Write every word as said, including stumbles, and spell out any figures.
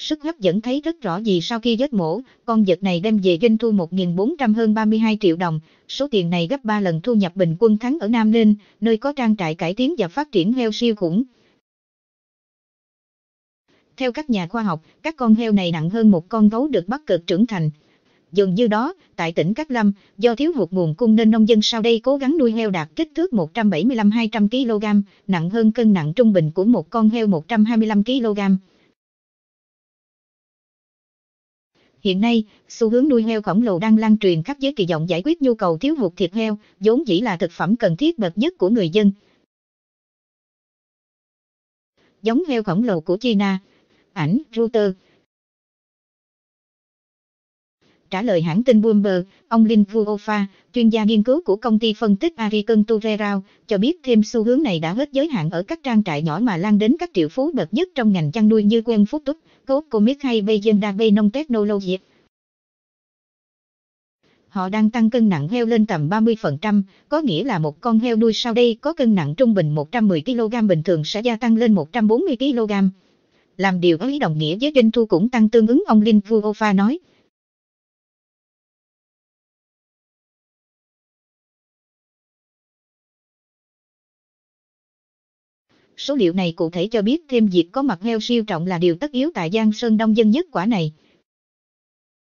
Sức hấp dẫn thấy rất rõ vì sau khi giết mổ, con vật này đem về doanh thu một nghìn bốn trăm hơn ba mươi hai triệu đồng, số tiền này gấp ba lần thu nhập bình quân tháng ở Nam Ninh, nơi có trang trại cải tiến và phát triển heo siêu khủng. Theo các nhà khoa học, các con heo này nặng hơn một con gấu được bắt cược trưởng thành. Dường như đó, tại tỉnh Cát Lâm, do thiếu hụt nguồn cung nên nông dân sau đây cố gắng nuôi heo đạt kích thước một trăm bảy mươi lăm đến hai trăm ki lô gam, nặng hơn cân nặng trung bình của một con heo một trăm hai mươi lăm ki lô gam. Hiện nay, xu hướng nuôi heo khổng lồ đang lan truyền khắp với kỳ vọng giải quyết nhu cầu thiếu hụt thịt heo, vốn dĩ là thực phẩm cần thiết bậc nhất của người dân. Giống heo khổng lồ của China. Ảnh Reuters. Trả lời hãng tin Bloomberg, ông Lin Vuofa, chuyên gia nghiên cứu của công ty phân tích Agricultural, cho biết thêm xu hướng này đã hết giới hạn ở các trang trại nhỏ mà lan đến các triệu phú bậc nhất trong ngành chăn nuôi như Quen Phúc Túc, Coop Comic hay Bejenda Nông Technology. Họ đang tăng cân nặng heo lên tầm ba mươi phần trăm, có nghĩa là một con heo nuôi sau đây có cân nặng trung bình một trăm mười ki lô gam bình thường sẽ gia tăng lên một trăm bốn mươi ki lô gam. Làm điều ấy đồng nghĩa với doanh thu cũng tăng tương ứng, ông Lin Vuofa nói. Số liệu này cụ thể cho biết thêm việc có mặt heo siêu trọng là điều tất yếu tại Giang Sơn đông dân nhất quả này.